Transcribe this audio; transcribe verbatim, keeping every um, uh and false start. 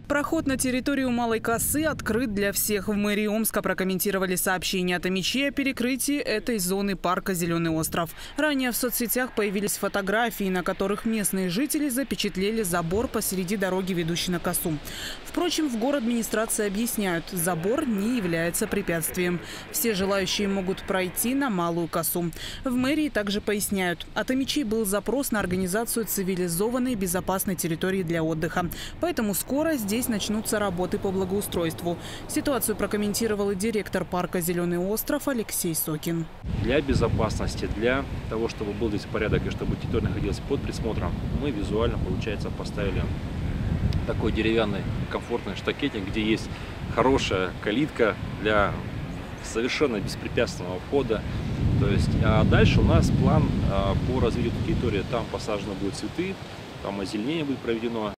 Проход на территорию Малой Косы открыт для всех. В мэрии Омска прокомментировали сообщение от Амичей о перекрытии этой зоны парка «Зеленый остров». Ранее в соцсетях появились фотографии, на которых местные жители запечатлели забор посреди дороги, ведущей на Косу. Впрочем, в городадминистрации объясняют, забор не является препятствием. Все желающие могут пройти на Малую Косу. В мэрии также поясняют, от Амичей был запрос на организацию цивилизованной безопасной территории для отдыха. Поэтому скоро здесь Здесь начнутся работы по благоустройству. Ситуацию прокомментировал и директор парка «Зеленый остров» Алексей Сокин. Для безопасности, для того, чтобы был здесь порядок и чтобы территория находилась под присмотром, мы визуально, получается, поставили такой деревянный комфортный штакетник, где есть хорошая калитка для совершенно беспрепятственного входа. То есть, а дальше у нас план по развитию территории. Там посажены будут цветы, там озеленение будет проведено.